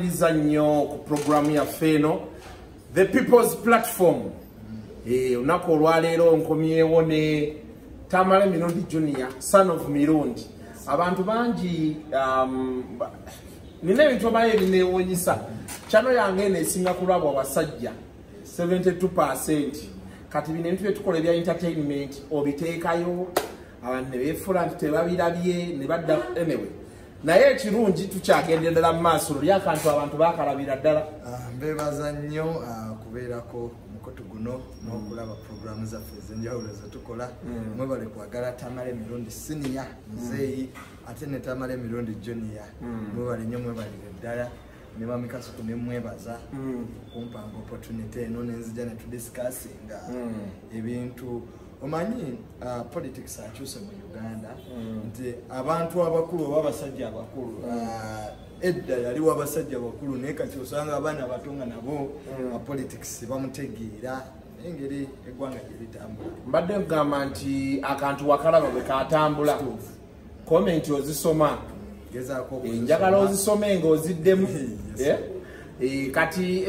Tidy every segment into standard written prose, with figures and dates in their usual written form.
mbaliriza nnyo ku programu yaffe eno The People's Platform. Olunaku olwaleero nkomyewo ne Tamale Mirundi Junior, son of Mirundi. Abantu bangi nina ebintu abaye bineewuunyisa. Chano yange neesinga kulabwa abasajja 72%. Kati bino ebintu byetukola ebya entertainment obiteekayo abantu ne beefula nti tebabirabye ne badda anyway. Naye ekirungi tukyagenderera mu maaso luli akantu abantu bakalabira ddala. Mbebaza nnyo kubeerako mukoto guno n'okulaba programu zaffe ez'enjawulo ze tukola. Mwebale kwagala Tamale Mirundi Senior muzeeyi ate ne Tamale Mirundi Junior. Mwebale nnyo mwebalire ddala. Ne bamikasuku ne mwebaza kumpanga opportunity eno nenzija ne tudiscussinga ebintu. Omanyi politics akyuse mu Uganda nti abantu abakulu oba abasajja abakulu edda yaliwo abasajja abakulu naye kati osanga abaana abatonga nabo politics bamutegeera engeri eggwanga gye litambula. Mbadde nkugamba nti akantu wakalaba bwe katambula comment ozisoma gezaako njagala ozisome ng'oziddemu kati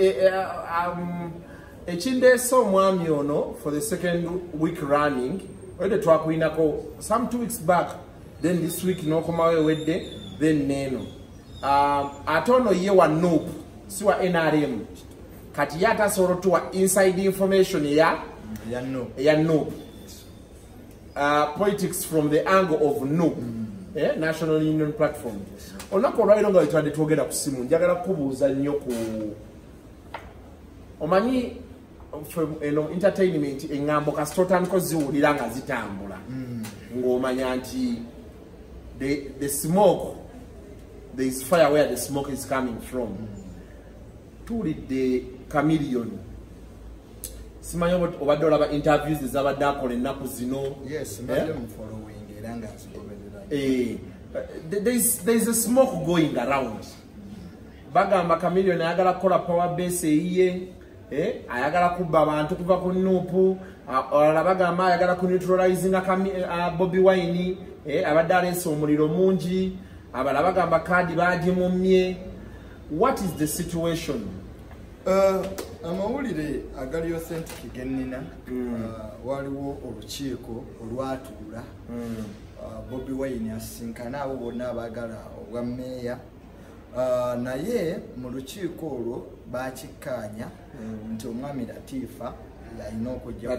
ekindeese omwami ono for the second week running wedde twakulinako some 2 weeks back then this week n'okomawo ewedde then neeno ate ono ye wa NUP si wa NRM kati ye atasobola tuwa inside information ya NUP politics from the angle of NUP National Union Platform. Olunaku olwaliro nga wetwadde twogera ku simu njagala kubuuza nnyo ku omanyi eno entertainment engambo kasita otandika ziwulira nga zitambula ng'omanya nti the smoke, there is fire where the smoke is coming from. Tuwulidde Chameleon simanyi obadde olaba interviews ezabadde akola ennaku zino. Yes, mbadde mufollowing era nga nzigoberera. There is a smoke going around. Bagamba Chameleon ayagala kukola power base eyiye ayagala kubba abantu kuva ku NUP olala bagamba ayagala ku neutralizing Bobi Wine abadde aleese omuliro mungi abala bagamba kaadi bagimumye. What is the situation? Amawulire agali authentic gennina waliwo olukiiko olwatuula Bobi Wine asinkana abo bonna abagala obwa meeya naye mu lukiiko olwo bakikkaanya nti omwami Latifa yalina okujja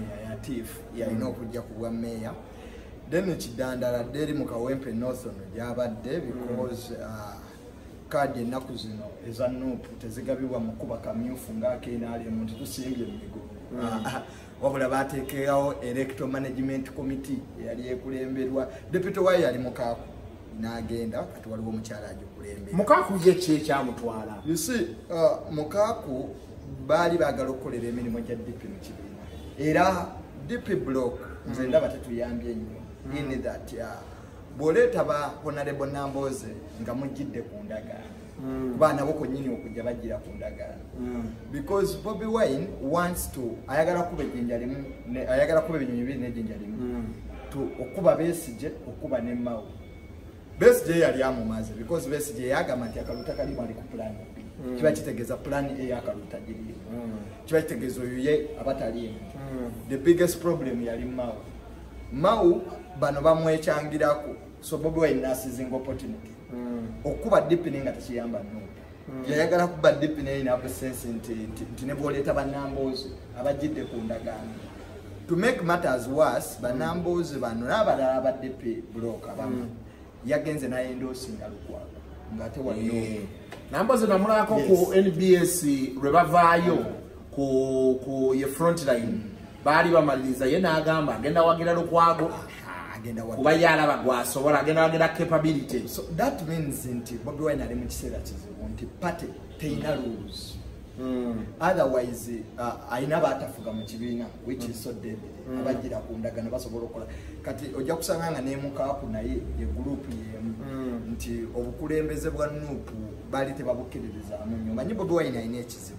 ku bwa meeya. Then ekidandala dderi mu Kawempe Northern gyabadde because kaadi ennaku zino eza NUP tezigabibwa mu kuba kamyufu ng'akenaalemu nti tusimbye emigo wabula bateekerawo electoral management committee eyali ekulemberwa deputy wayi yali Mukaaku n'agenda kati waliwo omukyala agikulembera. Mukaaku ye ki ekyamutwala? You see, Mukaaku baali baagala okukolera emirimu gya DP mu kibiina era DP block nze ndaba tetuyambye nnyo in that bw'oleeta ba Honorable Nambooze nga mujjidde ku ndagaano kuba nabo konnyini okujja bajjira ku ndagaano because Bobi Wine wants to ayagala kuba ejjinja limu ayagala kuba ebinyonyi bibiri n'ejjinja limu okuba Besigye okuba ne Mao. Besigye yali amumaze because Besigye yagamba nti akaluta kalimu ali ku plan B. Kiba kitegeeza plan A y'akaluta giriyo kiba kitegeeza oyo ye abataliimu. The biggest problem yali Mao bano bamwekyangirako. So Bobi Wine n'asizinga opportunity okuba DP nga tekiyamba NUP yayagala kuba DP in absence nti ne bw'oleeta bannamboozi abajjidde ku ndagaano. To make matters worse bannamboozi bano n'abalala aba DP block abamu yagenze n'ayendosinga Lukwago ng'ate waliyo Namboozi namulako ku NBS lwe bavaayo ku ye frontline baali bamaliriza ye n'agamba agenda wagira Lukwago kuba yalaba gwasobola agenda wagira capability. So that means nti Bobi Wine ali mu kiseera kizibu nti party teyina rules. Otherwise ayina baatafuga mu kibiina which is so dead abajjira ku ndagaano basobola okukola kati ojja kusanga nga ne Mukaaku naye ye group yemu nti obukulembeze bwa NUP baali tebabukkiririzaamu nnyo. Manyi Bobi Wine alina ekizibu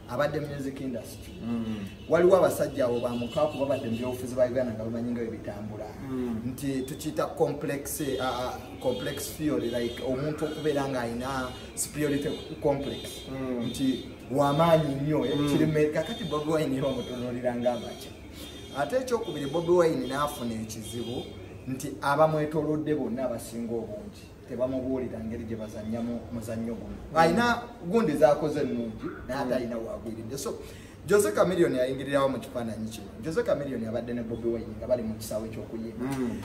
abadde music industry waliwo abasajja abo bamukaaku babadde mu byobufuzi ba Uganda nga bamanyi nga ebitambula nti tukiyita complex field like omuntu okubeera nga alina superiority complex nti wamaanyi nnyo kirime kakati Bobi Wine bamutunuulira ng'amakya ate ekyokubiri Bobi Wine n'afuna ekizibu nti abamwetoolodde bonna abasinga obungi tebamubuulira ngeri gye bazannyamu muzannyo guno alina gundi zaakoze ennungi naye ate alina waagwiridde so Jose Chameleone yayingirirawo mu kifaananyi kino Jose Chameleone abadde ne Bobi Wine nga bali mu kisaawe eky'okuyimba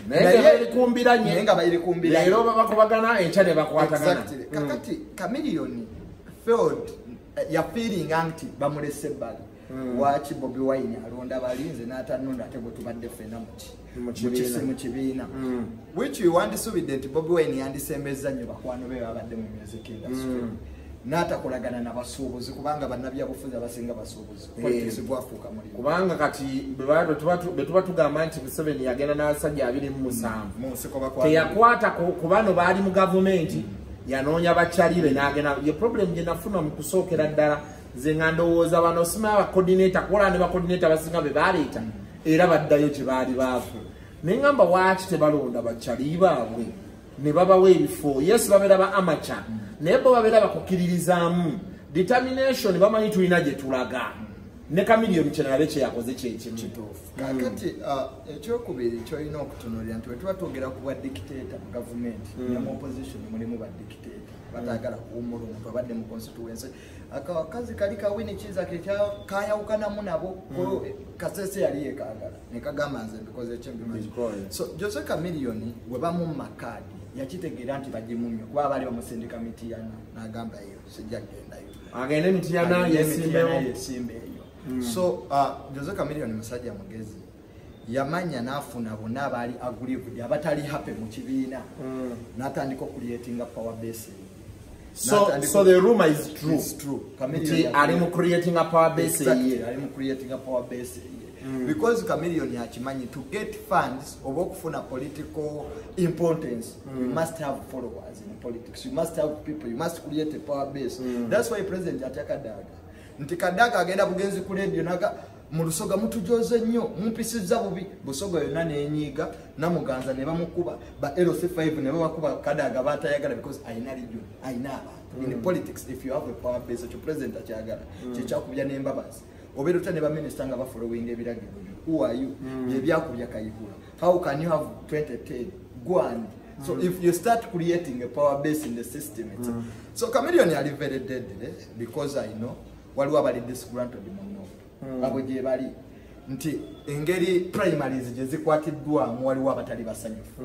naye nga bayiri kumbira leero bakubagana enkya ne bakwatagana kakati Chameleone felt yafiiringa nti bamulese ebbali waki Bobi Wine alonda balinze n'atanonda ate bwe tubadde ffenna mu kibiina which wandisubidde nti Bobi Wine yandisembezza nnyo bakwano be babadde mu music industry n'atakolagana n'abasuubuzi kubanga bannabyabufuzi abasinga basuubuzi politics gwafuuka mulimu kubanga kati bwe tuba tugamba nti Museveni yagenda n'abasajja 27 teyakwata ku bano baali mu gavumenti yanoonya bakyalibe n'agenda ye problem gye nafuna mu kusookera ddala nze nga ndowooza bano simanyi abacoordinator kukola ne bacoordinator abasinga be baleeta era baddayo gye baali baafu naye ngamba waaki tebalonda bakyali baabwe ne babawa ebifo yes babeera ba amateur naye bo babeera bakukkiririzaamu determination bamanyi tulina gye tulaga ne Chameleone kyenalabe kye yakoze kyekituufu kakati ekyokubiri kyolina okutunuulira nti bwe tuba twogera ku bwa dictator mu gavumenti ne mu opposition mulimu ba dictator batagala kuwummula omuntu abadde mu constituency akakazi kali kawini kiza kayawukanamu nabo kasese yali yekaagala nekagamba nze mbikoze ekyembimanyi so Jose Chameleone bwe bamumma kaadi yakitegeera nti bagimumye kuba baali bamusindika Mityana n'agamba eyo sijja kugendayo agende Mityana yesimbe eyo so Jose Chameleone musajja mugezi yamanya n'afuna bonna abaali aggrieved abatali happy mu kibiina n'atandika okuliyetinga power base. So the rumor is true. It's true. Chameleone creating a power base. Exactly. Creating a power base. Because Chameleone yachimanyi to get funds or work for political importance, you must have followers in politics. You must have people. You must create a power base. That's why President Ataka Daga. Nti Kadaga agenda bugenzi ku radio naga mu Lusoga mutujoze nnyo mumpisiza bubi Busoga yonna n'enyiga namuganza ne bamukuba ba LC5 ne bakuba Kadaga batayagala because ayina region ayina abantu in politics if you have a power base to president akyagala kyakubya n'embabazi obeera ne ba minister nga ba following ebiragiro who are you byakubya Kayihura how can you have 2010 go on. So if you start creating a power base in the system so Chameleone are very dead because I know waliwo abali disgruntled muno abo gye bali nti engeri primaries gye zikwatiddwamu waliwo abatali basanyufu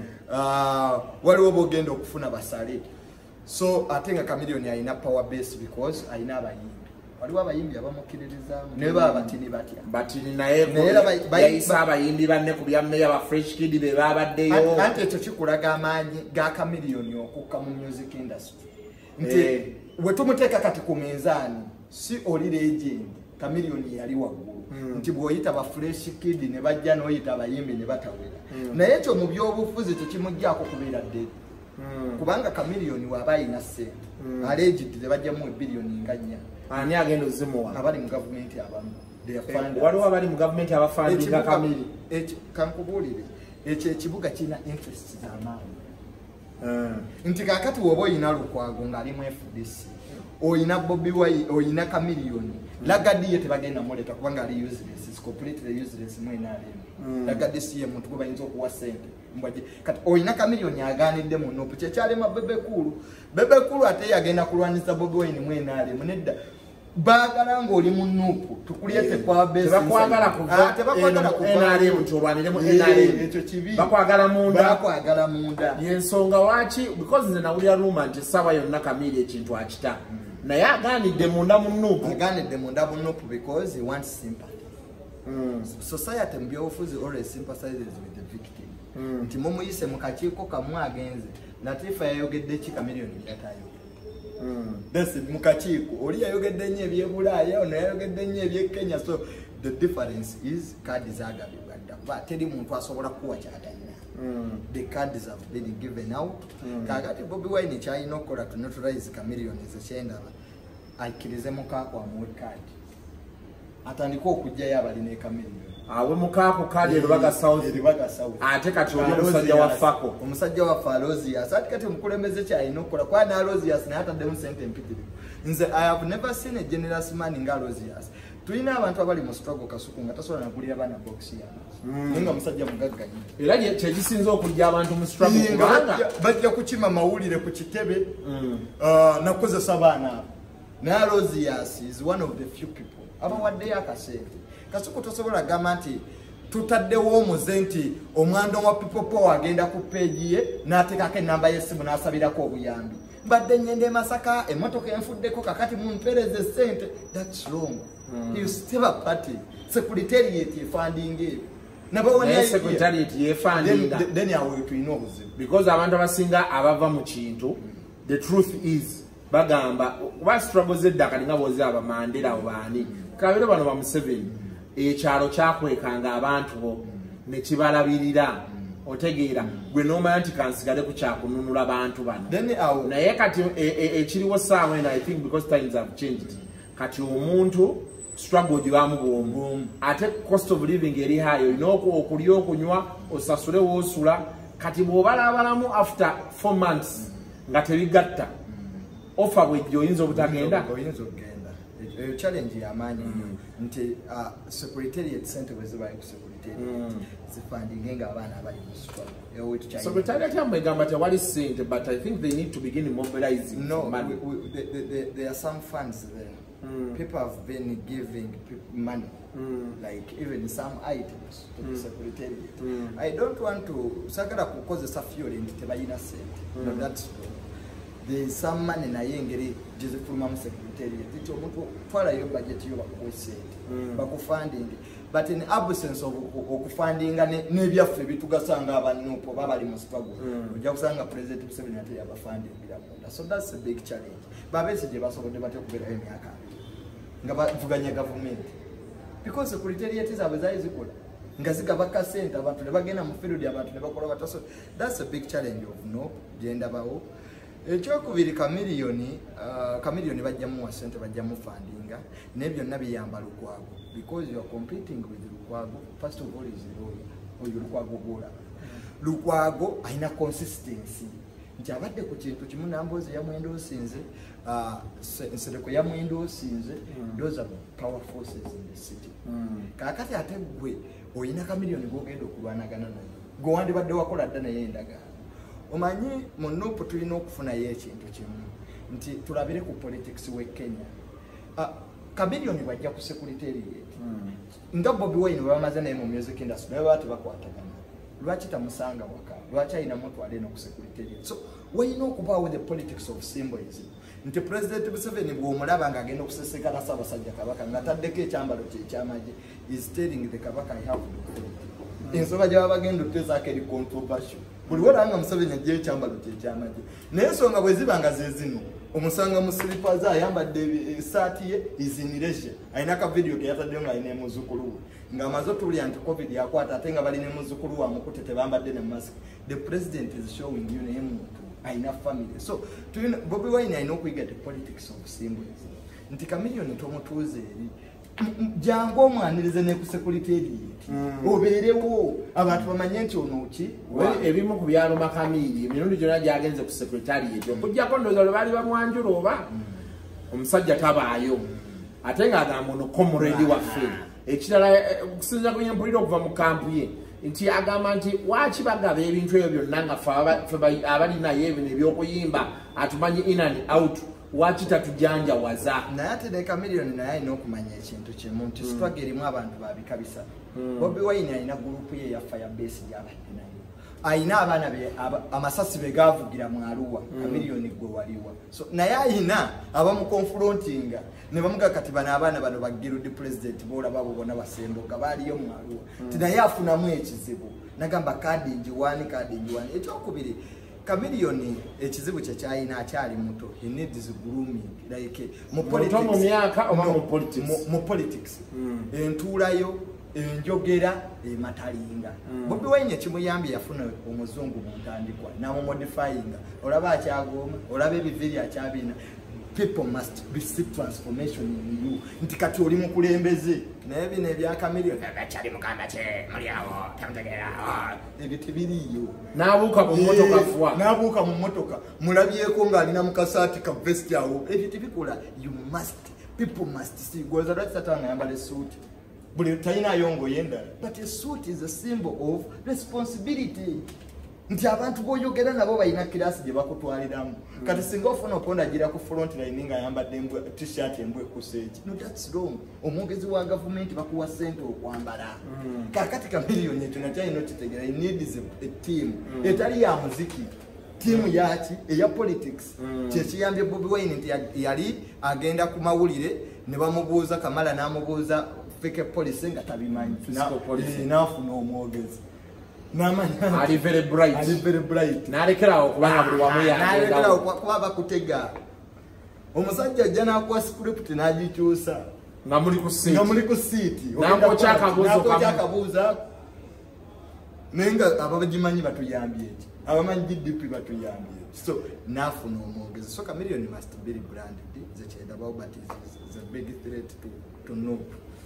waliwo bogenda okufuna basale so ate nga Chameleone alina power base because alina abayimbi waliwo abayimbi abamukkiririzaamu ne baba batini batya batini naye yayisa abayimbi banne ku bya meya ba Fresh Kid be babaddeyo anti ekyo kikulaga amaanyi ga Chameleone okukka mu music industry nti we tumuteeka kati ku minzaani si oli legend Chameleone yali waggulu nti bw'oyita ba Fresh Kid ne bajja n'oyita abayimbi ne batawera naye ekyo mu byobufuzi tekimuggyako kubeera dead kubanga Chameleone waba ayina ssente alleged tebajjamu ebbiliyoni nga 4 ani agenda ozimuwa abali mu gavumenti abamu waliwo abali mu gavumenti abafandinga Chameleone kankubuulire ekyo ekibuga kirina interest z'amaanyi nti kakati woba oyina Lukwago ng'ali mu FDC oyina Bobi Wine oyina Chameleone Lagadi ye tebagenda muleta kubanga ali useless is completely useless mwinaalemu Lagadi si ye muntu gwe bayinza okuwa ssente mbwaje kati oyina Chameleone agaanidde mu Nuupu kyekyalema Bebe Cool ate yagenda kulwanyisa Bobi Wine mwinaalemu nedda baagala ng'oli mu Nuupu tukulyete power base tebakwagala kuva NRM kyolwaniremu NRM ekyo kibi bakwagala munda yensonga waki because nze nawulira rumor nti ssaawa yonna Chameleone ekintu akita naye agaanidde munda mu Nuupu because he wants sympathy. Society mu byobufuzi always sympathizes with the victim nti mumuyise mu kakiiko kamu agenze Latifa yayogedde ki Chameleone byatayo mu kakiiko oli yayogedde nnyo ebyebulaaya ono yayogedde nnyo ebyekenya so the difference is kaadi zaagabibwa dda kuba teri muntu asobola kuwa kyatalina the cards have been given out kakati Bobi Wine kyalina okukola to neutralize Chameleone ekyendaba aikirize mukaako amuwe kaadi atandika okujjayo abalina ekamiliyoni awe mukaako kaadi Lubaga South ate kati oli omusajja wa Fako omusajja wa Falosius ate kati omukulembeze kyalina okukola kwa na Rosius naye ataddemu sente empitirivu nze I have never seen a generous man nga Rosius tulina abantu abali mu struggle kasuku nga tasobola nagulira bana box ya nga musajja mugagga era kyekisinza okujja abantu mu struggle kubanga bajja kukima mawulire ku kitebe nakozesa baana na Rosius is one of the few people abawaddeyo akasente kasuku tosobola gamba nti tutaddewo omuze nti omwando wa people power agenda ku page ye n'ateekako enamba y'essimu n'asabirako obuyambi mbadde nyende Masaka emotoka enfuddeko kakati mumpereze sente that's wrong you still a party secretariat funding secretariat funding then you will to know because abantu abasinga abava mu kintu the truth is bagamba wa struggles eddaka linga bozi aba Mandela obani kabiro bano ba Museveni ekyalo kyakwekanga abantu bo ne kibalabirira otegeera gwe nomanya nti kansigale ku kyakununula abantu bano naye kati ekiriwo saawa and I think because times have changed kati omuntu struggle gibamu bwombu ate cost of living eri hayo inoko okulya okunywa osasule wosula kati bwobalabalamu after 4 months nga tebigatta offer bwejjo oyinza obutagenda challenge yamanyi nti secretariat center wezibaye ku secretariat zifunding nga abana abali mu struggle secretariat yamegamba tewali sente but I think they need to begin mobilizing money. There are some funds there. People have been giving money, like even some items to the secretariat. I don't want to sagala kukozesa fuel nti tebayina sente. No, that's wrong. There is some money na yengeri jizifuluma mu secretariat. Iti omuntu twala yo budget yo bakuwe sente. Bakufunding. But in absence of okufunding n'ebyaffe bitugasanga abanupo babali mu struggle. Ojja kusanga President Museveni ate yabafunding bila munda. So that's a big challenge. Babese je basobodde bate okubera emyaka nga bavuganya government because secretariat zaabwe zikola nga zigabaka sente abantu ne bagenda mu field abantu ne bakola bataso. That's a big challenge of no genda bawo ekyokubiri kamiliyoni bajja mu sente bajja mu fundinga nebyo nabiyamba Lukwago because you are competing with Lukwago. First of all is Lukwago gola Lukwago aina consistency nti abadde ku kintu kimu nambozi ya mwendo osinze nsereko ya mwendo osinze those are power forces in the city kakati ate gwe oyina kamiliyoni gogenda okulwanagana naye gwe wandibadde wakola dda naye endagala omanyi mu Nuupu tulina okufunayo ekintu kimu nti tulabire ku politics we Kenya kamiliyoni bajja ku secretariat nga Bobi Wine bamaze naye mu music industry naye bati bakwatagana lwaki tamusanga waka lwaki ayina mutwale no ku secretariat. So wayina okubaawo the politics of symbolism nti President Museveni bw'omulaba nga agenda okusesekala Ssaabasajja Kabaka nga taddeko ekyambalo kye ekyamagye is telling the Kabaka I have no authority. Ensonga gye baba bagenda otezaako eri controversial buli wolanga Museveni ajja ekyambalo kye ekyamagye naye ensonga bwe ziba nga ze zino omusanga mu slippers ayambadde esaati ye izinirese ayina ka video ke yataddeyo nga ayina emuzukulu we nga amaze otulya nti covid yakwata ate nga balina emuzukulu wamukute tebambadde ne mask. The president is showing you naye muntu ayina family. So Bobi Wine ayina okuyiga the politics of symbolism nti kamiliyoni tomutuuze eri jangu omwanirize ne ku secretariat obeerewo abantu bamanye nti ono ki ebimu ku byalo Makamiri emirundi gyonna gyagenze ku secretariat okujjako ndowooza lwe baali bamwanjula oba omusajja tabaayo ate ng'agamba ono comrade waffe ekirala okusinza ku nyempulira okuva mu kampu ye nti agamba nti waaki bagaba ebintu ebyo byonna nga ffe abali naye ebyo ebyokuyimba atumanyi in and out waaki tatujanjawaza naye ate ne kamiliyoni naye alina okumanya ekintu kimu nti struggle erimu abantu babika bisatu. Bobi Wine alina gurupu ye ya Firebase gy'abadde nayo ayina abaana be amasasi be gaavugira mu Arua kamiliyoni gwe waliwa. So naye ayina abamukonfrontinga ne bamuga kati bano abaana bano bagirudi president boolaba abo bonna basembuka baaliyo mu Arua ti naye afunamu ekizibu nagamba kadi njiwani ekyokubiri kamiliyoni ekizibu kye kyayina akyali muto he needs grooming like mu politics entuulayo enjogera ematalinga. Bobi Wine kimuyambye yafuna omuzungu mu ntandikwa namumodifyinga olaba akyagoma olaba ebiviri akyabina people must see transformation in you. Nti kati oli mukulembeze naye bino ebya Chameleone abakyali mugamba kye muli awo tamutegera ebyo tebiriyo. N'abuuka mu mmotoka fwa. N'abuuka mu mmotoka mulabyeko ng'alina mu kasaati ka vest awo. Ebyo tebikola. People must see. Gwoza lwaki Satani ayambala essuuti? Buli talinayo ngoye endala. But a suit is a symbol of responsibility. Nti abantu boyogera nabo balina kirasi gye bakutwaliramu. Kati singa ofuna oponda gira ku front line nga ayambadde t-shirt embwe kuseeki. No, that's wrong. Omwogezi wa gavumenti bakuwa ssente okwambala. Kakati Chameleone tunakyalina okitegeera. He needs a team. Etali ya muziki. Timu yaki eya politics. Kyekiyambye Bobi Wine nti yali agenda ku mawulire ne bamubuuza Kamala n'amubuuza fake police nga tabimanyi. N'afuna omwogezi. Ali very bright. N'alekerawo kubanga buli wamu n'alekerawo kuba bakutega. Omusajja ajja n'akuwa script n'agikyusa. Nga muli ku siiti. N'akoca akabuuzo. Nenga abagimanyi batuyambye eki. Abamanyi GDP batuyambye. So n'afuna omwogezi. So Chameleone must be rebranded. But it's a big threat to know.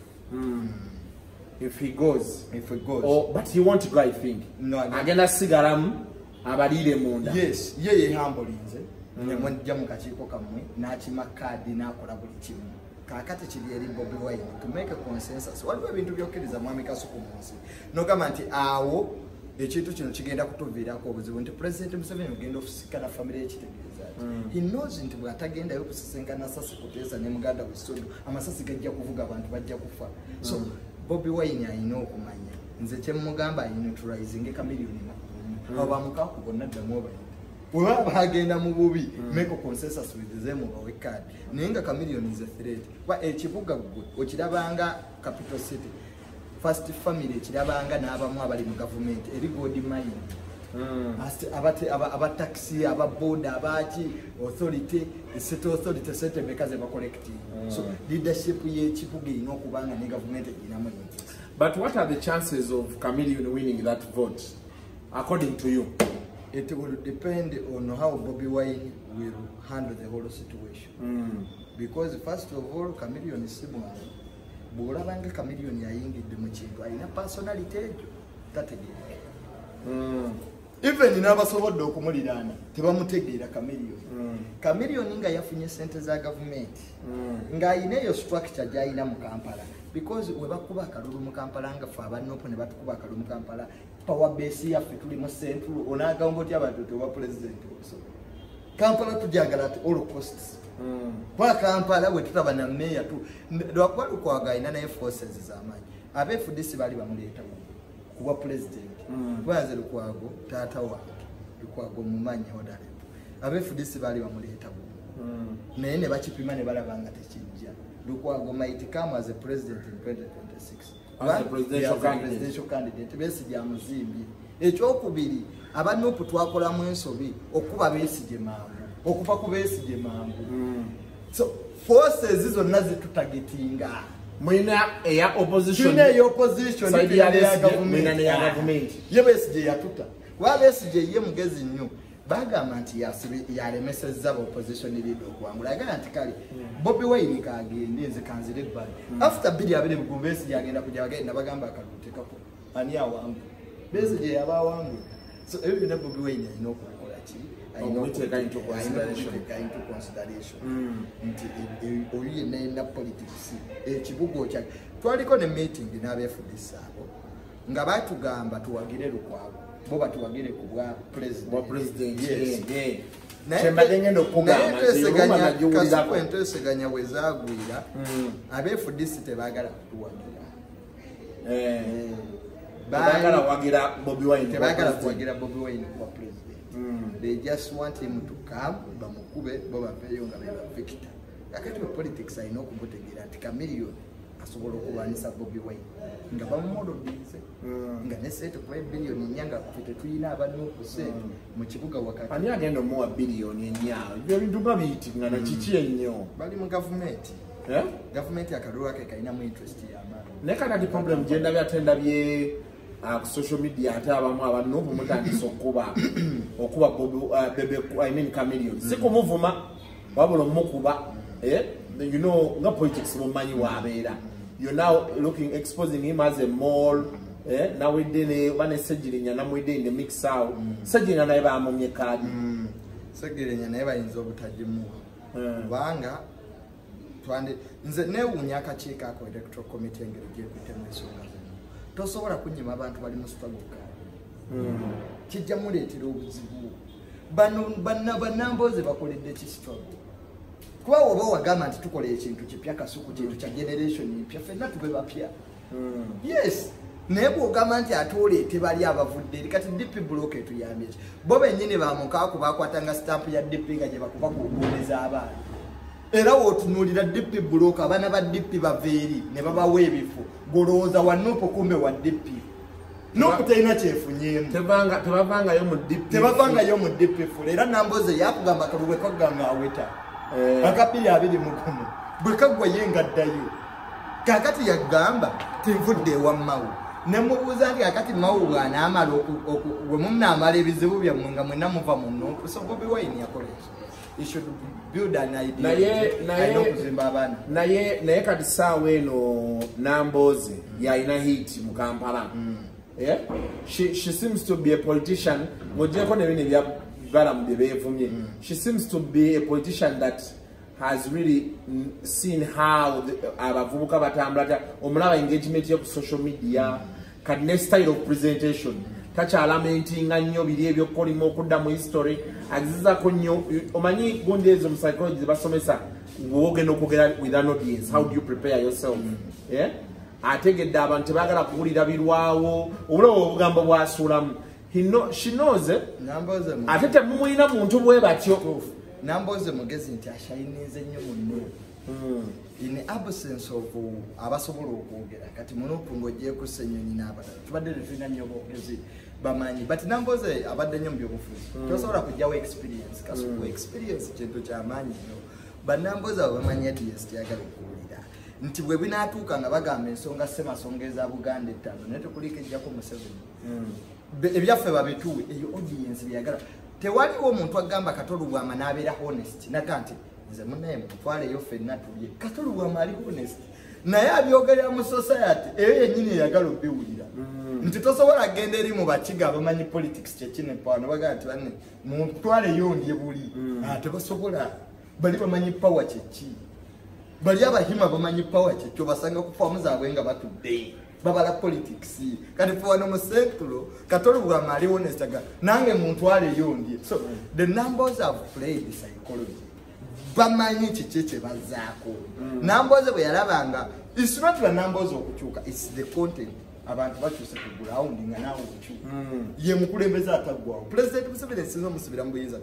If he goes. Oh, but he won't go, I think. No, agenda sigaramu abalire munda. Yes, ye humble nze. Nyamwanja mu kakiiko kamwe n'akima kaadi n'akola buli kimu. Kakati kiri eri Bobi Wine to make a consensus. Waliwo ebintu byokkiriza mwami Kasuku munsi. Nogamba nti awo ekintu kino kigenda kutuviirako obuzibu nti President Museveni ogenda okusikana family ekitegeeza. He knows nti bw'atagendayo kusisenkana Sasi Kuteesa ne muganda we Sodo amasasi gajja kuvuga abantu bajja kufa. So Bobi Wine alina okumanya nze kyemugamba neutralizing Chameleone abo bamukaku bonna ddamu obayita bweba bagenda mu bubi make a consensus with them obawe card naye nga Chameleone is a threat kwa ekibuga gwe okirabanga capital city first family ekirabanga n'abamu abali mu government eri gold mine aba taxi aba boda abaki authority city authority center because they are collecting. So leadership ye chipuge ino kubanga ne government ginamo. But what are the chances of Chameleone winning that vote according to you? It will depend on how Bobi Wine will handle the whole situation. Because first of all Chameleone is simple. Bwolabanga Chameleone yayingidde mu kintu alina personality ejo tategeera. Even n'abasobodde okumuliraana tebamutegeera Chameleone nga yafunye sente za government nga ayina eyo structure gy'alina mu Kampala because we bakuba akalulu mu Kampala nga fe abannopo ne batukuba akalulu mu Kampala power base yaffe tuli mu central onaagamba otya abantu tewa president so Kampala tujagala ati all costs kwa Kampala we tutaba na meya tu lwakuba lukwaga ayina naye forces z'amaanyi abeefudisi baali bamuleeta kuba president Bwaze Lukwago tata wange Lukwago mumanyi odale abefudisi bali bamuleeta naye ne bakipima ne balabanga tekijja Lukwago might come as a president in 2026 as a presidential candidate Besigye amuzimbi ekyokubiri abanupu twakolamu ensobi okuba Besigye mangu okuva ku Besigye mangu so forces zonna zitutagetinga Mwina ya opposition. Mwina ya opposition. Saidi ya government. Ye Besigye yatuta. Wa Besigye ye mugezi nnyo. Bagamba nti yalemesezza opposition leader okwangula. Agamba nti kale Bobi Wine kagende nze kanzire ebbali. After bidi abere mu Besigye agenda kujja bagenda bagamba akalutekako. Ani awangu. Besigye yabawangu. So ebyo ne Bobi Wine alina okukola ki? Into consideration. Oyi na politics ekibugo kya twaliko ne meeting n'abeefudisi abo nga batugamba tuwagire Lukwago bo batuwagire ku bwa president enteseganya wezagwira abeefudisi tebagala kutuwagira bagala wagira Bobi Wine tebagala kuwagira Bobi Wine kuba president. They just want him to come bamukube boba peyo nga beba victor akati politics ayino okutegeera ati Chameleone asobola okubanisa Bobi Wine nga bamumodo bize nga ne sente kwa billion nyanga kufite tuyina abantu kusente mu kibuga wakati ani agenda mu billion enyawo ibyo bintu babiti nga na chichi ennyo bali mu government government akadura ke kaina mu interest ya mama nekana di problem genda byatenda bye ku social media ate abamu abantu mutandisa okuba Bobi I mean Chameleone sikumuvuma wabula omukuba you know nga politics mumanyi wabeera. You're now exposing him as a mole. Nawedde ne bane Sseggirinya namwedde in the mix out. Sseggirinya naye bamumye kadi. Sseggirinya naye bayinza obutagimuwa. Kubanga nze neewuunya akakiiko ako electoral committee engeri gyekuttemu ensonga zino. Tosobola kunnyima abantu bali mu struggle kaadi. Kijja muleetera obuzibu. Bannambooze bakoledde ki struggle. Kuba oba wagamba nti tukola ekintu kipya kasuku kintu kya generation mpya ffenna tube bapya. Yes. Naye bw'ogamba nti ate oleete bali abavudde eri kati DP block etuyambye ki? Bo bennyini bamukaako bakwatanga stamp ya DP nga gye bakuba kubuuleza abaana. Era w'otunuulira DP block abaana ba DP bava eri ne babawa ebifo. Golowooza wa Nuupu kumbe wa DP. Nuupu terina kyefunyeemu. Tebavangayo mu DP. Tebavangayo mu DP full. Era Nambooze yakugamba kalubwe kaganga aweta. Akapiri 21 bwe kaggwa ye ngaddayo. Kakati yagamba tinvudde ewa Mao. Nemubuuza nti akati Mao bw'anaamala we munaamala ebizibu byammwe nga mwenna muva mu Nuupu. So Bobi Wine yakola ekyo. He should build an idea. Naye kati saawa eno Nambooze yalina hit mu Kampala. Yeah? She seems to be a politician. She seems to be a politician that has really seen how abavubuka batambula omulaba engagement yo ku social media kadne style of presentation takyalamentinga nnyo biri ebyokolima okudda mu history agizizako nnyo omanyi gundi ezo mu psychology basomesa ng'ogenda okwogera with an audience. How do you prepare yourself? Yeah? Ategedde abantu tebaagala kuwulira birwawo obulawo obugambo bwasuulamu. She knows ate temumulina muntu bwe batyo. Nambooze mugezi nti ashayinize nnyo munno. In absence of abasobola okwogera kati Nuupu ng'ogyeko Ssenyonyi n'abalala tubadde tetulina nnyo boogezi bamanyi but Nambooze abadde nnyo mu byobufuzi tosobola kujjawo experience kasuku experience kintu kyamaanyi nnyo bannambooze abo bamanyi ati yes teyagala okuwulira nti bwe binaatuuka nga bagamba ensonga ssemasonga eza Buganda ettaano naye tekuliika ejjako Museveni ebyaffe babituwe eyo audience byagala. Tewaliwo omuntu agamba Katolu Bwama n'abeera honest naga nti nze munnaye mutwaleyo ffenna tulye. Katolu Bwama ali honest naye abyogerera mu society eyo yennyini eyagala obiwulira nti tosobola genda eri mu bakiga abamanyi politics kyekino empaano bagamba nti banne mutwaleyo ndye buli tebasobola bali bamanyi power kyeki bali abahima bamanyi power kyekyo basanga ku faamu zaabwe nga batudde babala politics kati fwana mu centro Katolu Bwama ali honest aga nange muntwaleyo ndye. So the numbers have played the psychology bamanyi kiki bazaako. Nambooze bwe yalabanga it's not the numbers okukyuka it's the content. Abantu bakyuse ku ground nga naawe okukyuka ye mukulembeze ataggwawo. President Museveni sinzo musibira mu buyinza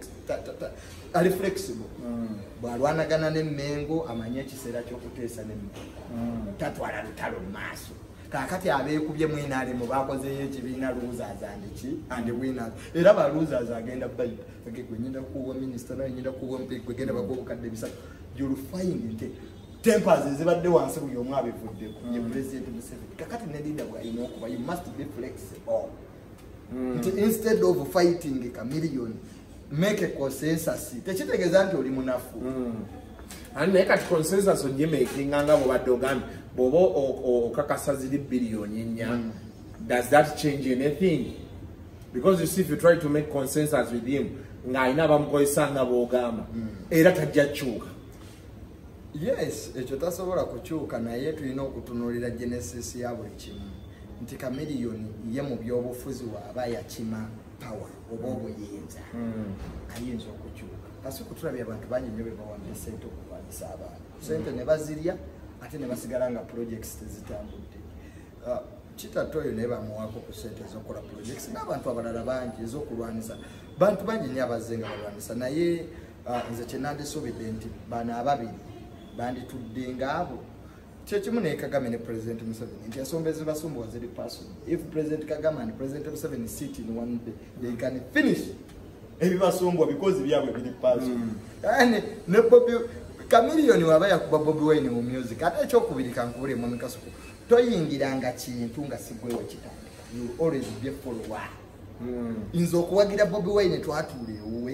ali flexible bw'alwanagana n'emmengo amanye ekiseera ky'okuteesa n'emmengo tatwala lutalo mu maaso. Kakati abeekubye mwinaale mu baakozeyo ekibiina losers and winners era ba losers agenda bayita gwe nyenda kuwa minister naye nyenda kuwa mpiko genda bagwa obukadde bisatu. You'll find nti tempers ezibadde wansi buli omu abevuddeko ye President Museveni. Kakati ne leader bw'alina okuba you must be flexible nti instead of fighting a chameleon make a consensus. Tekitegeeza nti oli munafu naye kati consensus ogimakinga nga bw'obadde ogambye bw'oba okakasa ziri biliyoni 4 does that change anything? Because you see if you try to make consensus with him ng'alina abamukozesa nga bw'ogamba era tajja kyuka. Yes, ekyo tasobola kukyuka naye tulina okutunuulira genesis ya buli kimu nti chameleon ye mu byobufuzi waaba yakima power oba obuyinza ayinza okukyuka. Kasuku tulabye abantu bangi nnyo be bawambye ssente okukwanyisa abantu ssente ne bazirya ate ne basigala nga projects tezitambudde. Kitatoyo naye bamuwaako ku ssente ez'okukola projects n'abantu abalala bangi ez'okulwanisa bantu bangi nnyo abazze nga balwanisa naye nze kye nandisuubidde nti bano ababiri banditudde ngaabo kyekimu naye Kagame ne President Museveni nti ensonga ezibasumbuwa ziri personal. If President Kagame and President Museveni sit in one day they can finish ebibasumbuwa because byabwe biri personal. Ne Bobi Chameleon waba yakuba Bobi Wine mu music ate ekyokubiri kankubule mu mikasuku toyingiranga kintu nga sigwewo kitandika. You always be follower. Inzo okuwagira Bobi Wine twatuule uwe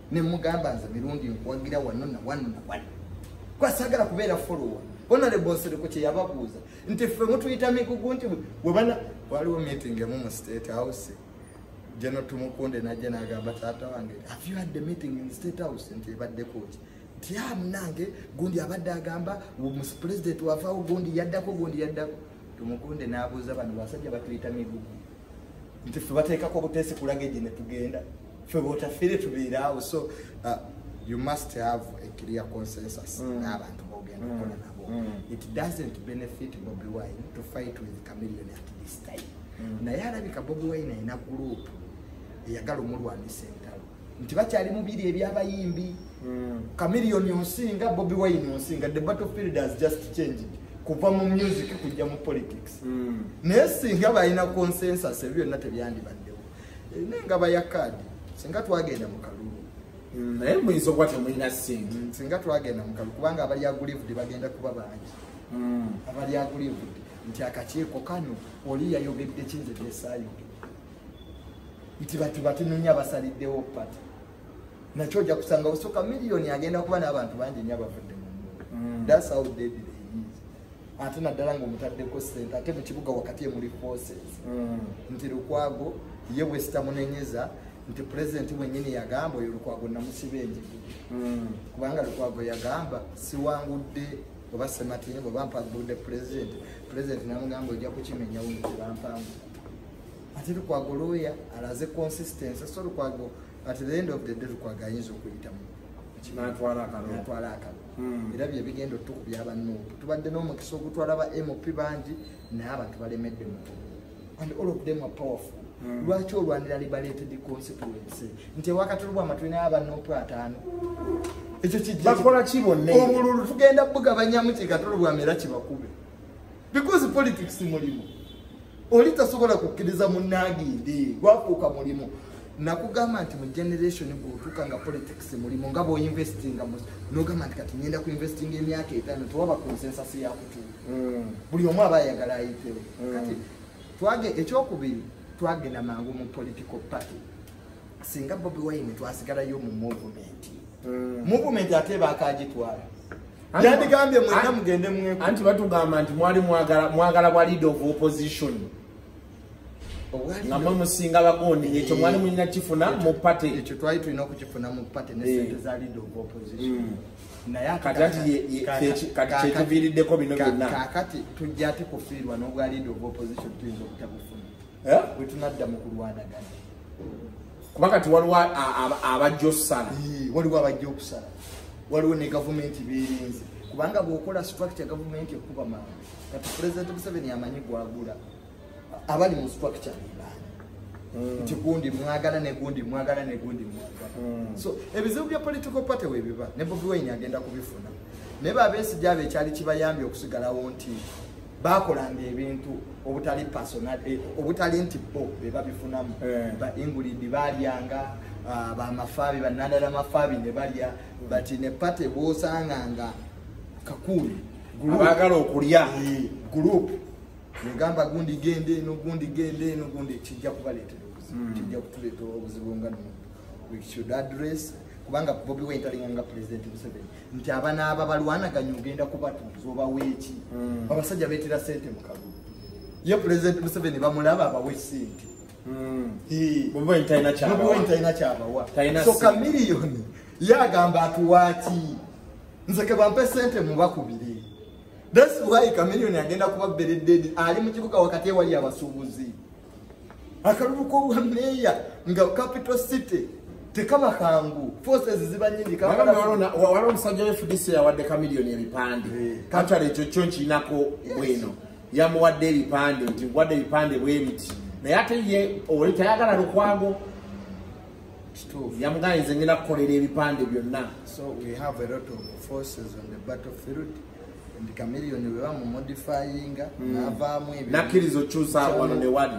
ne mugamba nze mirundi nkwagira wano na wano na wano kwasagala kubeera follower honorable Nsereko kye yababuuza nti ffe mutuyita mikugu nti webana waliwo meeting mu State House General Tumukunde najja n'agamba taata wange have you had the meeting in State House nti ebadde koki nti munange gundi abadde agamba president wafaawo gundi yaddako Tumukunde n'abuuza bano basajja batuyita migugu nti ffe bateekako obuteesi kulaga egi ne tugenda ffe bwotafire tubeeraawo so you must have a clear consensus n'abantu bogenda kukola nabo it doesn't benefit Bobi Wine to fight with Chameleon at this time naye alabika Bobi Wine ayina group eyagala omulwanisa entalo nti bakyali mu biri ebyabayimbi Chameleon onsinga Bobi Wine onsinga the battlefield has just changed kuva mu music kujja mu politics naye singa balina consensus ebyo byonna tebyandibaddewo nenga bayakadi singa twagenda mu kalulu naye muyinza okuba temulina ssente singa twagenda mu kalulu kubanga abali agulivudi bagenda kuba bangi abali agulivudi nti akakiiko kano oli yayogedde kinze tesaayoge nti batununya basaliddewo pati nakyo ojja kusanga busooka miliyoni agenda kuba n'abantu bangi nnyo abavudde mu that's how dead they is ate naddala ng'omutaddeko ssente ate mu kibuga wakati emuli forces nti Lukwago ye bwesitamunenyeza nti president mwennyini yagamba oyo Lukwago namusiba enjigo kubanga Lukwago yagamba siwangudde oba Sematini bwe bampangudde president namugamba ojja kukimenyawo nti bampangu ate Lukwago lawyer alaze consistency so Lukwago at the end of the day Lukwago ayinza okuyitamu natwala akalo era bye bigenda otukubya abannuupu tubadde n'omukisa ogutwala ba MP bangi naye abantu balemedde muto and all of them are powerful lwaki olwanira liberated constituency nti wakatulubwa amatulina abannuupu 5 ekyo kijja bakola kibonne obululu tugenda bugabanyamu kikatulubwa mera kibakube because politics mulimu oli tasobola kukkiriza munnaagindi gwafuuka mulimu nakugamba nti mu generation bw'otuuka nga politics mulimu nga bw'oinvestinga n'ogamba nti kati ngenda kuinvestinga emyaka 5 tewaba consensus yakutuuka buli omu aba ayagala ayitewo kati ekyokubiri twagenda mangu mu political party singa Bobi Wine twasigalayo mu movement ate bakagitwala yandigambye mwena mugende mweko anti batugamba nti mwali mwagala bwa leader of opposition namwe musinga bagondi ekyo mwali mulina kifuna mu party ekyo twali tulina okukifuna mu party ne sente za leader of opposition naye kati kyekiviiriddeko bino byonna kakati tujja ate kufiirwa n'obwa leader of opposition tuyinza obutabufuna bwe tunadda mu kulwanagana kuba kati waliwo abajja okusala waliwo abajja okusala waliwo ne gavumenti beerinze kubanga bw'okola structure gavumenti ekuba mangu kati president Museveni amanyi gwagula abali mu structure nti gundi mwagala ne gundi mwagala ne gundi mwagala so ebizibu bya political party webiba ne Bobi Wine agenda kubifuna ne Besigye abe ekyali kibayambye okusigalawo nti bakolanga ebintu obutali personal obutali nti bo bebabifunamu ba Ingulidi balyanga bamafaabi banandala mafaabi ne balya bati ne party bwosanganga kakuli bagala okulya group ngamba gundi gende eno gundi kijja kubaleetera obuzibu kijja kutuleetera obuzibu nga we should address kubanga Bobi Wine talinganga president Museveni nti abana aba balwanaganya ogenda kubatuuza oba weeki abasajja beetera sente mu kalulu ye president Museveni bamulaba abawe sente Bobi Wine talina kyabawa so Chameleon yagamba atuwaaki nze ke bampe sente mubakubiri. That's why Chameleon agenda kuba beredde ali mu kibuga wakati ewali abasuubuzi akaluko wa meya nga capital city tekaba kangu forces ziba nyingi kama wala omusajja wa FDC yawadde Chameleon ebipande katale ekyo kyonki nako bweno yamuwadde ebipande nti wadde ebipande bwebiti naye ate ye oli tayagala Lukwago yamuganyiza ngenda kukolera ebipande byonna. So we have a lot of forces on the battlefield and Chameleon we are modifying navamu ebyo nakirizo chusa wano ne wadi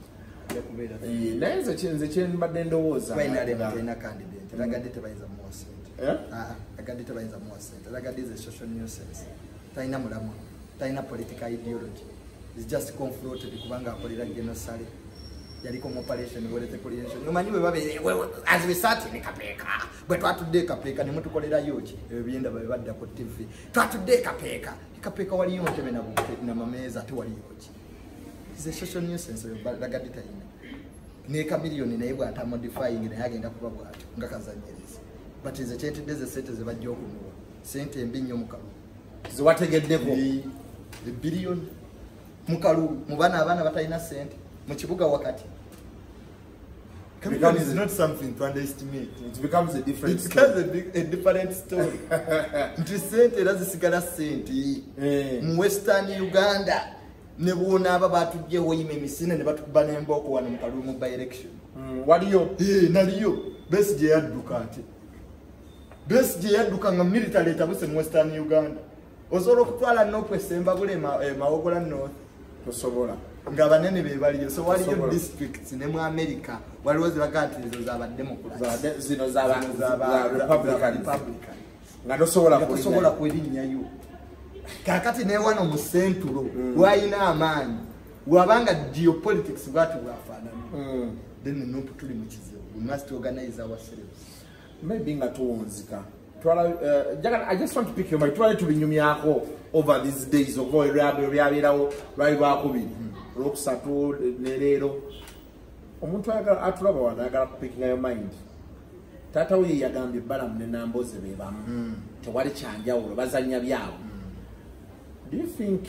naye nze kyenbadde ndowooza finally batena candidate lagadde tebayinza muwasente lagadde tebayinza muwasente lagadde is a social nuisance talina mulamu talina political ideology is just confronted kubanga akolera genocide yaliko mu operation bolete police nomanyi bwe babere as we sat in Kapeeka bwe twatudde Kapeeka ne mutukolera yoki ebyenda bwe badda ku TV twatudde Kapeeka wali yonte bena bukete na mameza ate wali yoki is a social nuisance bagadita ina ne kamilioni naye bwata modifying naye agenda kuba bwatyo nga kazanyiriza but is a change deze sente ze bajjo okunuwa sente embinyo mukalu ziwategeddeko the billion mukalu mubana abana batalina sente mu kibuga wakati Capital is not something to underestimate. It becomes a different story. A different story. Nti sente razisigala sente mu Western Uganda ne bona aba batujjeho yime misine ne batukuba n'emboko wano mu Kalulu mu by-election. Waliyo naliyo Besigye yadduka ate Besigye yadduka nga military etabuse mu Western Uganda osobola okutwala n'okwesemba bule mawogola north tosobola nga banene be baliyo so waliyo districts ne mu America waliwo zibagatizo za Democrats zino za Republican nga tosobola kwerinnyayo kakati ne wano mu centro wayina amaanyi wabanga geopolitics bwatu bwafaanana then no tuli mu kizibu we must organize ourselves maybe nga tuwunzika I just want to pick your mind. Try to be nyumyako over these days of all byabirawo lwali lwakubiri lwokusatu nerero omuntu atulaba wanagala kupickinga your mind tata we yagambye Balamu ne Namboze be bamu tewali kyanjawulo bazanya byabo. Do you think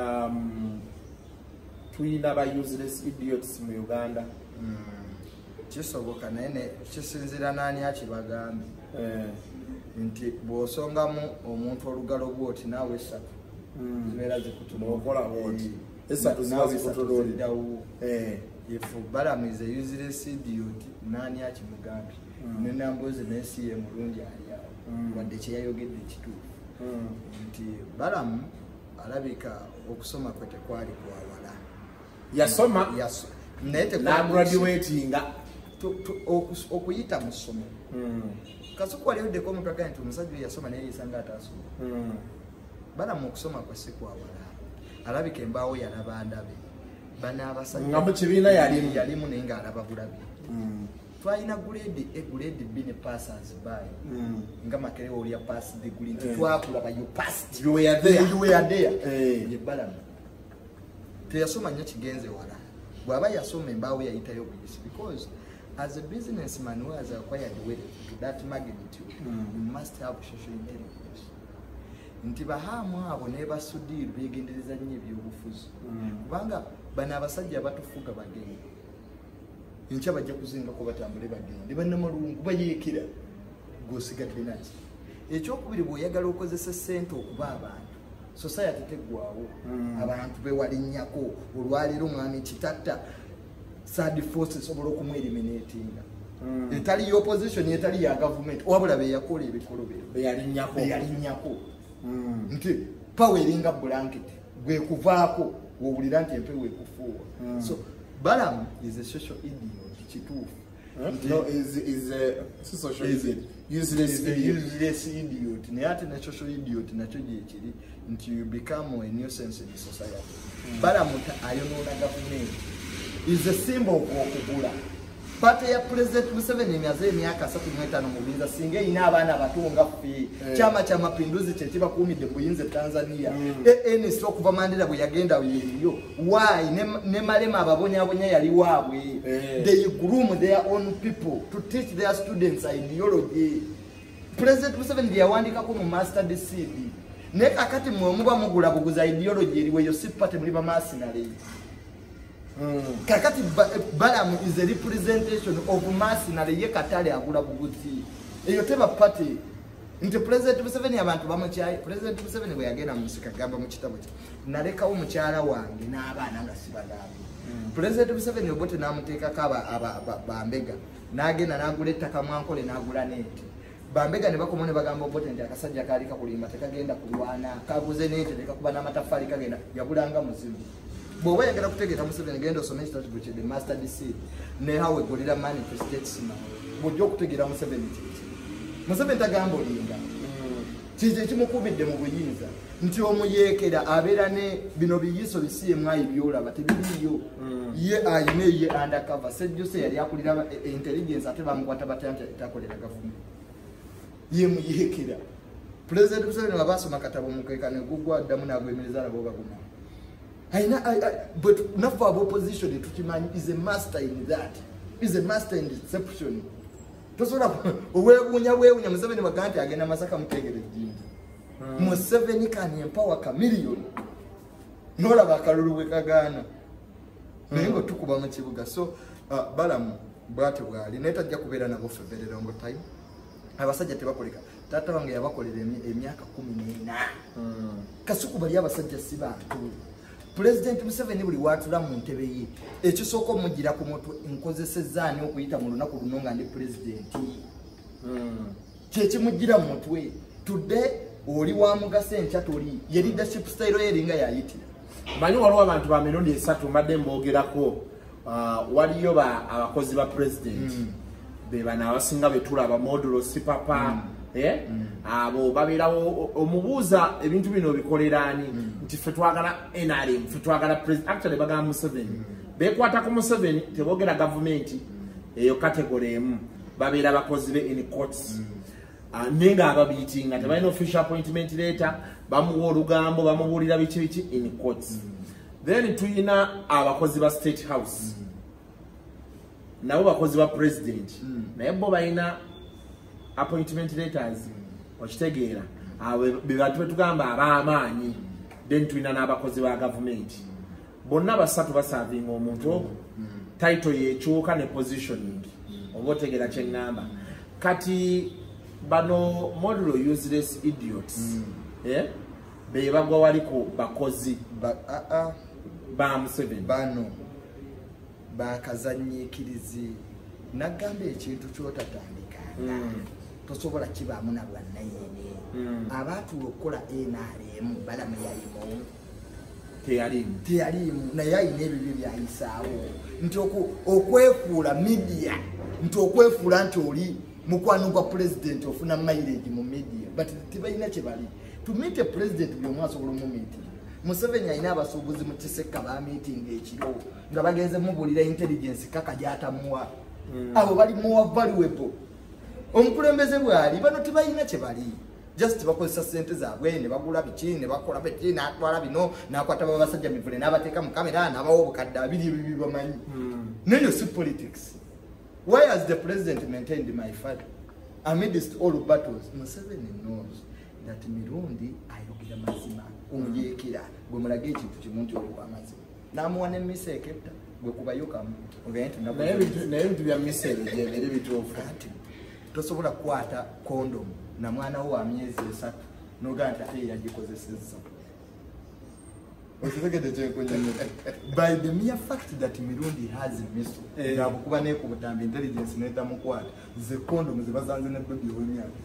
tulina ba useless idiots mu Uganda? Kisoboka naye kisinzira nani akibagambye nti bw'osongamu omuntu olugalo bwoti naawe esatu zibeera zikutunokola bwoti esatu ziba zikutulolerawo if Balamu is a useless idiot nani akimugambye ne Namboze n'ensi ye mulungi ali awo wadde kyeyayogedde ekituufu nti Balamu alabika okusoma kwe tekwali kwawala yasoma naye graduatinga okuyita mu ssomo kasuku waliyoddeko omuntu agambye nti omusajja yasoma naye yisanga ataasoma Balamu okusoma kwe si kwawala alabika embaawo yalaba ndabe banaabasajja nga mu kibiina yalimu naye ng'alaba bulabi twalina grade A grade B ne passers by nga Makerere oli ya pass degree nti twakulaba you passed you were there ye Balamu teyasoma nnyo kigenze wala bw'aba yasoma embaawo yayitayo buyisi because as a businessman who has acquired wealth to that magnitude you must have social intelligence nti bahamu abo ne basudiru begendereza nnyo ebyobufuzi kubanga bano abasajja batufuga bagenda nkya bajja kuzingako batambule bagende bannamalungu bayeekera gwosigadde naki ekyokubiri bw'oyagala okozesa sente okuba abantu society teggwawo abantu bewalinnyako olwaleero omwami kitatta third force esobola okumweriminatinga etali opposition etali ya government wabula beyakola ebikolo beyalinnyako nti pawa eringa blanket gwekuvaako wowulira nti empewo ekufuuwa so Balamu is a social idiot kituufu no is a social idiot useless idiot naye ate ne social idiot nakyo gyekiri nti you become a nuisance in society Balamu ayonoona gavumenti is a symbol okugula pate ya President Museveni emaze emyaka 35 mu buyinza singa ina abaana batunga ffe chama cha mapinduzi kyekiba kuumidde buyinza Tanzania ANC okuva Mandela bwe yagenda yo why ne Malema ababonyabonya yali waabwe they groom their own people to teach their students ideology President Museveni yawandikako mu master CD ne kakati muba mugula buguza ideology eriwe yo sipate muri ba mercenary kakati Balamu is a representation of mercenary ye katale agula buguti eyo teba party nti President Museveni abantu bamukyaye President Museveni bwe yagenda mu nsika gamba mu kitabo kye nalekawo mukyala wange n'abaana nga sibagamba President Museveni obote namuteeka kaba Bambega n'agenda n'agula ettaka Mwankole n'agula neti Bambega ne bakoma ne bagamba obote nti akasajja kaali kakulimba tekagenda kulwana kaguze neti tekakuba n'amataffaali kagenda yabulanga muzimu bw'oba yagala kutegeera Museveni genda osome ekitabo kye the master DC ne hawe golira manifestates na bw'ojja okutegeera Museveni kiki Museveni tagamba olinga kije kimukubidde mu buyinza nti omuyeekera abeera ne bino biyiso bisiemu ayi byolaba tebiriyo ye ayine ye undercover sejjuse yali akulira intelligence ate bamukwata batakolera gavumenti ye muyeekera President Museveni wabasoma katabo mukekane gugwa addamu nagwemereza alabo baguma but nafa of opposition tukimanyi is a master in that is a master in deception tosobola owebuunya Museveni baganti agenda Masaka mutegere jjinja Museveni can empower chameleon nolaba akalulu bwe kagaana naye ngo tukuba mu kibuga so balamu bwate bwali naye tajja kubeera nabo febere longo time abasajja tebakoleka tata wange yabakolera emyaka 14 Kasuku bali abasajja si bantu President Museveni buli watula mu ntebe ye ekisooka omugira ku mutwe nkozesezaani okuyita mu lunaku luno nga ndi president kyekimugira mu mutwe today oli wa mugase enkya toli ye leadership style eringa yayitira manyi waliwo abantu ba mirundi 3 mbadde mbogerako waliyo abakozi ba president bebana abasinga betulaba modulo sipapa abo babeerawo omubuuza ebintu bino bikoleraani nti ffe twagala NRM ffe twagala president actually bagamba Museveni bekwata ku Museveni tebogera gavumenti eyo category emu babeera abakozi be in courts nenga ababiitinga tebalina official appointment letter bamuwa olugambo bamubuulira biki in courts then tuyina abakozi ba state house nabo bakozi ba president naye bo balina appointment letters okitegeera bebantu betugamba ab'amaanyi then tuyina n'abakozi ba gavumenti bonna basatu basavinga omuntu title yekyuka ne positioning oba otegeera kyeŋŋamba kati bano modulo useless idiots bebagwa wali ku bakozi ba Museveni bano bakazanyiikirizi nagamba ekintu kyotatandika tosobola kibaamu na bwannayini abaatuula okukola NRM balamu teyalimu naye ayina ebibyo byayisaawo nti okwefuula media nti okwefuula nti oli mukwano gwa president ofuna mileage mu media but tibalina kyebali to meet a president buli omu asobola omumeeting Museveni alina abasuubuzi mu Kiseka ba meeting ekiro nga bagenze mubulira intelligence kaka gyatamuwa abo bali more valuable omukulembeze bwali bano tibalina kyebali just bakozesa sente zaabwe ne bagula biki ne bakola biki n'atwala bino n'akwata babasajja mivule n'abateeka mu kamera n'abawo obukadde abiri ebibi bamanyi neyo si politics. Why has the president maintained my father amidst all battles? Museveni knows that Mirundi ayogera mazima omuyekera gwe mulage ekintu kimu nti oli wa mazima n'amuwa n'emmisa eketta gwe kubayokamu naye ebintu bya mmisa ebyo biri bituufu ati tosobola kukwata kondomu na mwana wo wa myezi 3 n'ogamba nti ate yagikozesezza by the mere fact that Mirundi has a missile yabukuba n'ekubutambi intelligence n'edamukwata ze kondomu zibazanze ne baby w'emyaka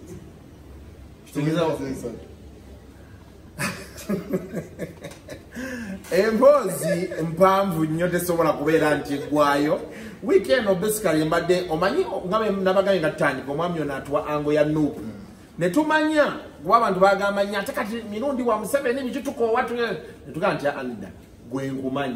empozi mpanvu nnyo tesobola kubeera nti eggwayo weekend basically mbadde omanyi nga nabagambye nga tutandika omwami ono atuwa ango ya Nuupu ne tumanya kuba abantu bagamba nnyo ate kati Mirundi wa Museveni biki tukoowa netugamba nti anida gwe nkumanyi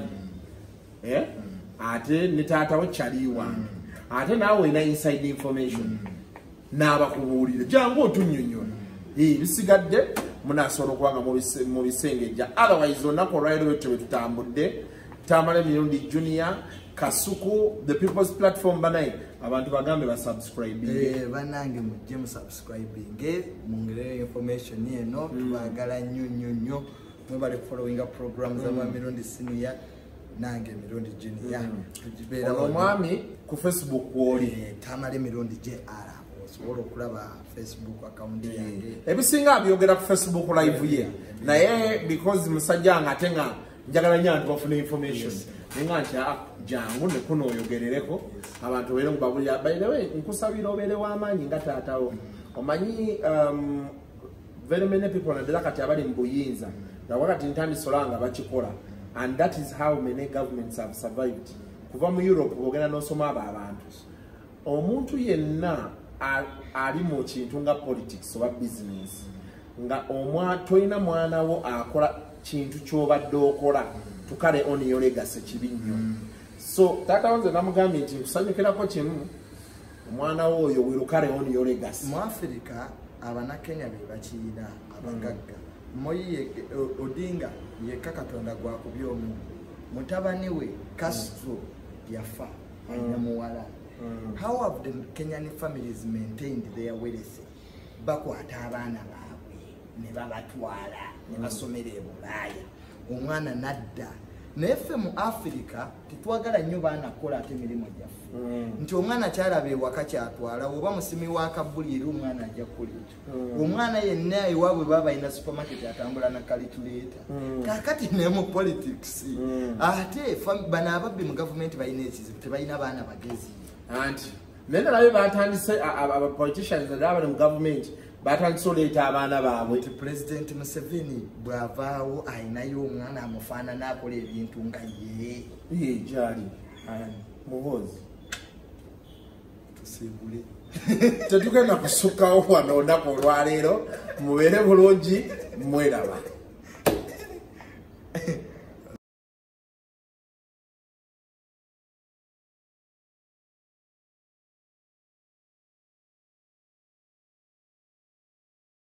ate ne taatawo kyaliiwa ate naawe olina inside information n'abakubuulire jangu otunnyonnyola bisigadde munasobola okubanga mu bisengejja otherwise olunaku olwaliro lwetyo bwe tutambudde Tamale Mirundi Junior Kasuku the People's Platform banaye abantu bagambe basubscribe banange mujje musubscribing mungere information eno tubagala nnyo mwebale following up programs aba Mirundi Senior nange Mirundi Junior tujibeera omwami ku Facebook woli Tamale Mirundi JR osobola okulaba Facebook account yange ebisinga byogera ku Facebook live ye naye because musajja nga atenga njagala nnyo abantu bafune information nenga nti jangu ne kuno oyogerereko abantu bero mbabulya by the way nkusabira obere w'amaanyi nga taatawo omanyi very many people nadala kati abali mu buyinza na wakati ntandisolanga bakikola and that is how many governments have survived kuva mu Europe bogenda n'osoma abantu omuntu yenna ali mu kintu nga politics oba business nga toyina mwana wo akola kintu kyobadde okola tukale on your legacy kibi nnyo. So taata wanze namugambye nti kusanyukirako kimu omwana wo oyo wirukale on your legacy. Mu Africa abanakenya be bakiina abagagga Moi Odinga yekka Katonda gwakubye omu mutabani we Castro yafa alina muwala. How have the Kenyan families maintained their wealth? Bakwata abaana baabwe ne babatwala ne basomera e Bulaaya omwana nadda. Naye ffe mu Africa tetwagala nnyo baana kukola ate emirimu gyaffe nti omwana kyalaba ewaka kyatwala oba musimi wa kabbulira omwana ajja kukola ekyo. Omwana yenna ewaabwe baba balina supermarket atambula na calculator. Kaakati ne mu politics ate bano ababbi mu gavumenti balina ekizibu tebalina baana bagezi. Anti nene nabe batandise aba politicians abali mu government batandise oleeta abaana baabwe. President Museveni bwavaawo ayinayo omwana amufaanana akola ebintu nga ye gyali muhozi tusiibule tetugenda kusukkawo wano olunaku olwaleero mubeere bulungi mweraba.